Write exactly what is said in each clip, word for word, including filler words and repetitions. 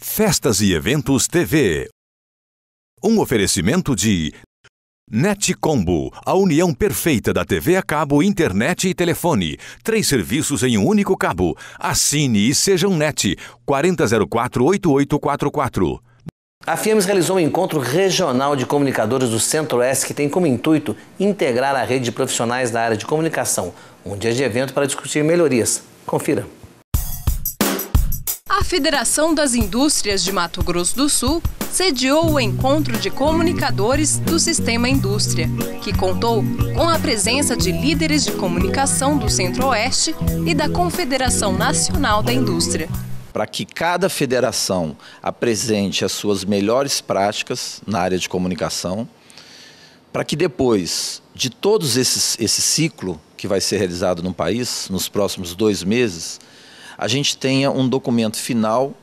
Festas e Eventos T V. Um oferecimento de NetCombo, a união perfeita da T V a cabo, internet e telefone. Três serviços em um único cabo. Assine e seja um Net. quatro zero zero quatro, oito oito quatro quatro. A Fiames realizou um encontro regional de comunicadores do Centro-Oeste que tem como intuito integrar a rede de profissionais da área de comunicação. Um dia de evento para discutir melhorias. Confira. A Federação das Indústrias de Mato Grosso do Sul sediou o encontro de comunicadores do Sistema Indústria, que contou com a presença de líderes de comunicação do Centro-Oeste e da Confederação Nacional da Indústria. Para que cada federação apresente as suas melhores práticas na área de comunicação, para que depois de todos esses, esse ciclo que vai ser realizado no país, nos próximos dois meses, a gente tenha um documento final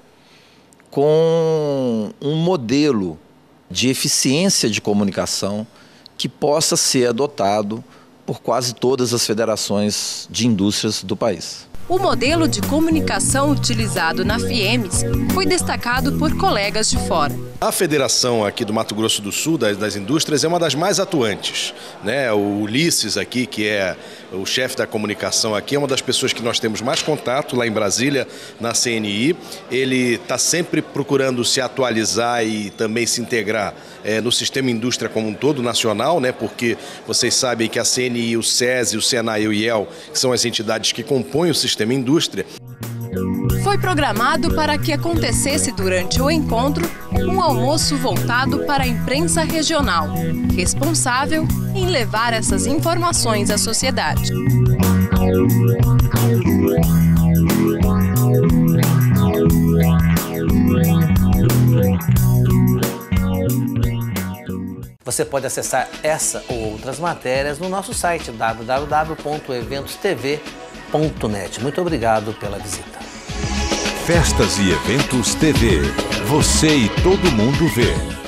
com um modelo de eficiência de comunicação que possa ser adotado por quase todas as federações de indústrias do país. O modelo de comunicação utilizado na Fiames foi destacado por colegas de fora. A federação aqui do Mato Grosso do Sul, das, das indústrias, é uma das mais atuantes, né? O Ulisses aqui, que é o chefe da comunicação aqui, é uma das pessoas que nós temos mais contato lá em Brasília, na C N I. Ele está sempre procurando se atualizar e também se integrar é, no sistema indústria como um todo, nacional, né? Porque vocês sabem que a C N I, o SESI, o SENAI e o I E L, que são as entidades que compõem o sistema indústria. Foi programado para que acontecesse durante o encontro um almoço voltado para a imprensa regional, responsável em levar essas informações à sociedade. Você pode acessar essa ou outras matérias no nosso site w w w ponto eventos t v ponto net. Muito obrigado pela visita. Festas e Eventos T V. Você e todo mundo vê.